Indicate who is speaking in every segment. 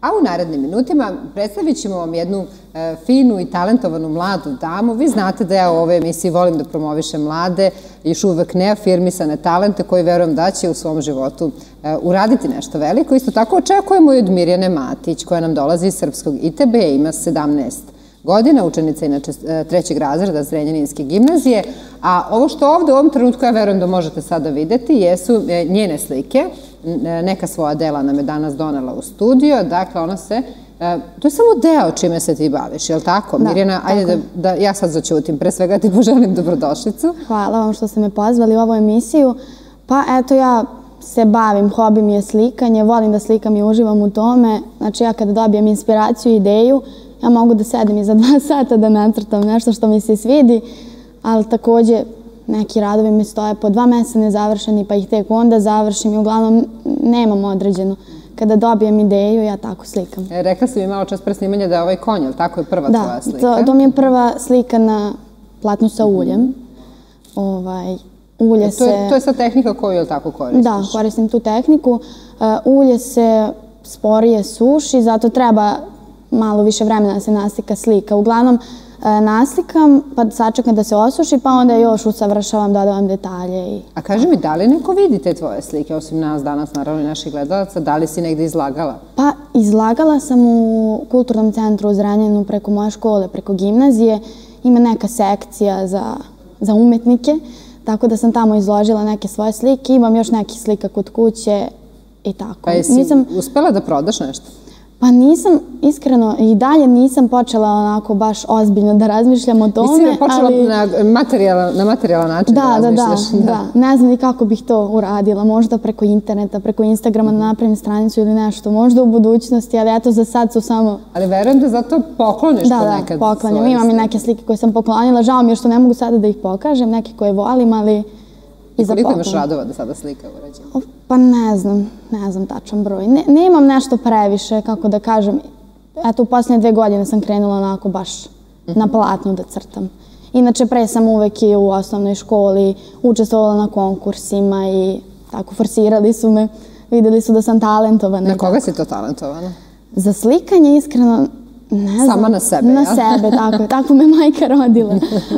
Speaker 1: A u narednim minutima predstavit ćemo vam jednu finu i talentovanu mladu damu. Vi znate da ja u ovoj emisiji volim da promovišem mlade, još uvek neafirmisane talente koji verujem da će u svom životu uraditi nešto veliko. Isto tako očekujemo i od Mirjane Matić koja nam dolazi iz srpskog ITB, ima 17 godina, učenica inače 3. razreda Zrenjaninske gimnazije. A ovo što ovde u ovom trenutku ja verujem da možete sada videti jesu njene slike. Neka svoja dela nam je danas donela u studio. Dakle, ona se... To je samo deo čime se ti baviš, je li tako? Mirjana, ajde da ja sad začutim. Pre svega ti poželim dobrodošlicu.
Speaker 2: Hvala vam što ste me pozvali u ovu emisiju. Pa eto, ja se bavim, hobi mi je slikanje, volim da slikam i uživam u tome. Znači ja kada dobijem inspiraciju i ideju, ja mogu da sedem i za 2 sata da nacrtam nešto što mi se svidi, ali takođe neki radovi mi stoje po 2 meseca nezavršeni, pa ih tek onda završim i uglavnom nemam određeno. Kada dobijem ideju, ja tako slikam.
Speaker 1: Rekla si mi malo čas pre snimanja da je ovaj konj, ali tako je prva tvoja slika?
Speaker 2: Da, to mi je prva slika na platnu sa uljem. Ulje se...
Speaker 1: To je sad tehnika koju, je li tako, koristiš?
Speaker 2: Da, koristim tu tehniku. Ulje se sporije suši, zato treba malo više vremena da se naslika slika. Uglavnom, naslikam, pa sačekam da se osuši, pa onda još usavršavam, dodavam detalje.
Speaker 1: A kaži mi, da li neko vidi te tvoje slike, osim nas danas, naravno i naših gledalaca, da li si negde izlagala?
Speaker 2: Pa, izlagala sam u Kulturnom centru u Zrenjaninu preko moje škole, preko gimnazije. Ima neka sekcija za umetnike, tako da sam tamo izložila neke svoje slike. Imam još nekih slika kod kuće i tako.
Speaker 1: Pa jesi uspela da prodaš nešto?
Speaker 2: Pa nisam, iskreno, i dalje nisam počela onako baš ozbiljno da razmišljam o tome.
Speaker 1: Nisi počela na materijalan način da razmišljaš?
Speaker 2: Da. Ne znam ni kako bih to uradila. Možda preko interneta, preko Instagrama da napravim stranicu ili nešto. Možda u budućnosti, ali eto za sad su samo...
Speaker 1: Ali verujem da zato pokloniš ponekad.
Speaker 2: Da, poklanjam. Imam i neke slike koje sam poklonila. Žao mi je što ne mogu sada da ih pokažem. Neke koje volim, ali...
Speaker 1: I koliko imaš radova da sada slika urađena?
Speaker 2: Pa ne znam tačan broj. Nemam nešto previše, kako da kažem. Eto, u posljednje 2 godine sam krenula onako baš na platnu da crtam. Inače, pre sam uvek i u osnovnoj školi učestvovala na konkursima i tako forsirali su me. Videli su da sam talentovana.
Speaker 1: Na koga si to talentovana?
Speaker 2: Za slikanje, iskreno, ne znam.
Speaker 1: Sama na sebe,
Speaker 2: ja? Na sebe, tako me majka rodila.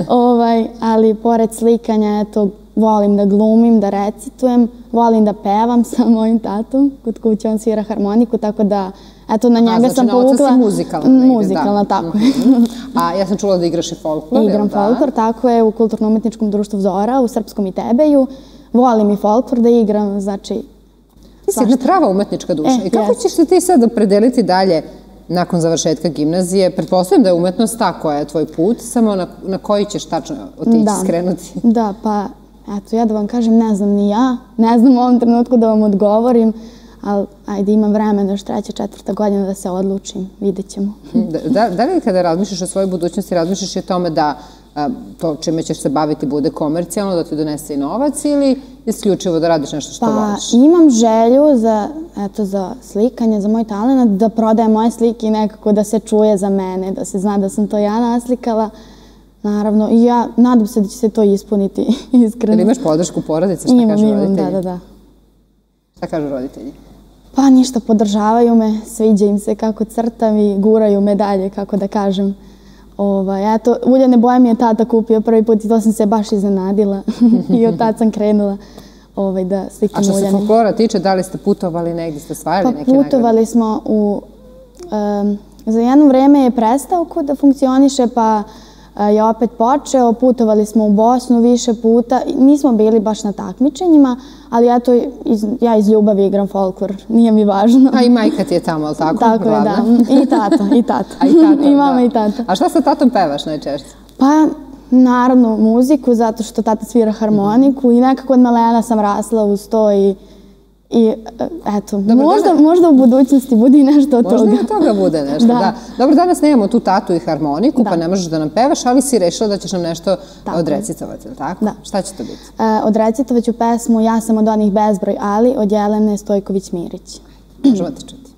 Speaker 2: Ali pored slikanja, eto, volim da glumim, da recitujem, volim da pevam sa mojim tatom. Kod kuće on svira harmoniku, tako da, eto, na njega sam povukla...
Speaker 1: Znači, na oca si muzikalna negde, da.
Speaker 2: Muzikalna, tako je.
Speaker 1: A ja sam čula da igraš i folklor, jel da?
Speaker 2: Igram folklor, tako je, u Kulturno-umetničkom društvu Zora, u srpskom ITB-u. Volim i folklor da igram, znači...
Speaker 1: Ti si jedna prava umetnička duša. I kako ćeš se ti sad opredeliti dalje nakon završetka gimnazije? Pretpostavljam da je umetnost ta koja je tvoj put, samo na koji ćeš tačno otići, skrenuti?
Speaker 2: Da, pa... Eto, ja da vam kažem, ne znam ni ja, ne znam u ovom trenutku da vam odgovorim, ali ajde, imam vremena još 3. 4. godina da se odlučim, vidjet ćemo.
Speaker 1: Da li kada razmišljaš o svojoj budućnosti, razmišljaš i o tome da to čime ćeš se baviti bude komercijalno, da ti donese i novac ili isključivo da radiš nešto što voliš?
Speaker 2: Pa imam želju za slikanje, za moj talent, da prodajem moje slike i nekako da se čuje za mene, da se zna da sam to ja naslikala. Naravno, i ja nadam se da će se to ispuniti, iskreno.
Speaker 1: Ili imaš podršku porodice, šta kažu roditelji?
Speaker 2: Imam, da.
Speaker 1: Šta kažu roditelji?
Speaker 2: Pa ništa, podržavaju me, sviđa im se kako crtam i guraju me dalje, kako da kažem. Eto, uljane boje mi je tata kupio prvi put i to sam se baš iznenadila i od tad sam krenula da slikam uljane.
Speaker 1: A što se folklora tiče, da li ste putovali negdje, ste osvajali neke nagrade?
Speaker 2: Pa putovali smo za jedno vreme je prestao da funkcioniše, pa je opet počeo, putovali smo u Bosnu više puta, nismo bili baš na takmičenjima, ali eto, ja iz ljubavi igram folklor, nije mi važno.
Speaker 1: A i majka ti je tamo, ali tako?
Speaker 2: Tako je, da. I tata. I mama i tata.
Speaker 1: A šta sa tatom pevaš najčešće?
Speaker 2: Pa, naravno, muziku, zato što tata svira harmoniku i nekako od malena sam rasla uz to i eto, možda u budućnosti bude i nešto od toga.
Speaker 1: Možda i od toga bude nešto, da. Dobro, danas nemamo tu tatu i harmoniku, pa ne možeš da nam pevaš, ali si rešila da ćeš nam nešto odrecitovati, ili tako?
Speaker 2: Da.
Speaker 1: Šta će to biti?
Speaker 2: Odrecitovat ću pesmu Ja sam od onih bezbroj ali od Jelene Stojković-Mirić.
Speaker 1: Možemo te čuti.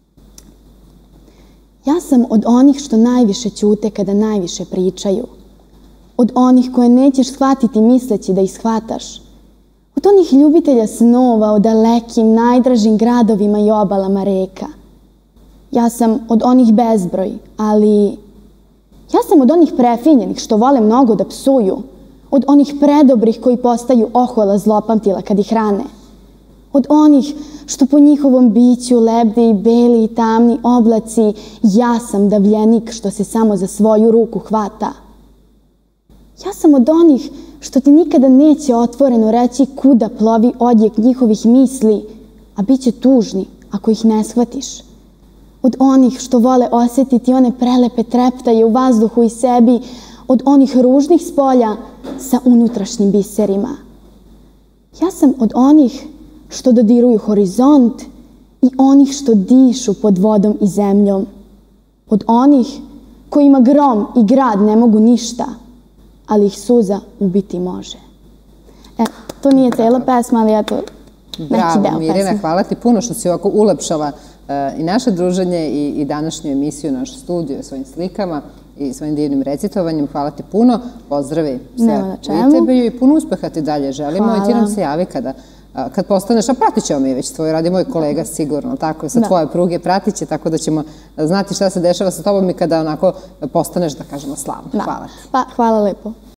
Speaker 2: Ja sam od onih što najviše ćute kada najviše pričaju. Od onih koje nećeš shvatiti misleći da ih shvataš. Od onih ljubitelja snova o dalekim, najdražim gradovima i obalama reka. Ja sam od onih bezbroj, ali ja sam od onih prefinjenih što vole mnogo da psuju, od onih predobrih koji postaju ohola zlopamtila kad ih rane, od onih što po njihovom biću lebde i beli i tamni oblaci. Ja sam davljenik što se samo za svoju ruku hvata. Ja sam od onih što ti nikada neće otvoreno reći kuda plovi odjek njihovih misli, a bit će tužni ako ih ne shvatiš. Od onih što vole osjetiti one prelepe treptaje u vazduhu i sebi, od onih ružnih spolja sa unutrašnjim biserima. Ja sam od onih što dodiruju horizont i onih što dišu pod vodom i zemljom. Od onih kojima grom i grad ne mogu ništa, ali ih suza ubiti može. To nije cela pesma, ali eto, neki deo pesma.
Speaker 1: Bravo, Mirjana, hvala ti puno što si ovako ulepšala i naše druženje i današnju emisiju, našu studiju, svojim slikama i svojim divnim recitovanjem. Hvala ti puno, pozdravi se u tebi i puno uspeha ti dalje želimo i ti nam se javi kad postaneš, a pratit ćemo mi već tvoj radi, moj kolega sigurno, tako, sa tvoje pruge pratit će, tako da ćemo znati šta se dešava sa tobom i kada onako postaneš, da kažemo, slavno. Hvala ti.
Speaker 2: Pa, hvala lepo.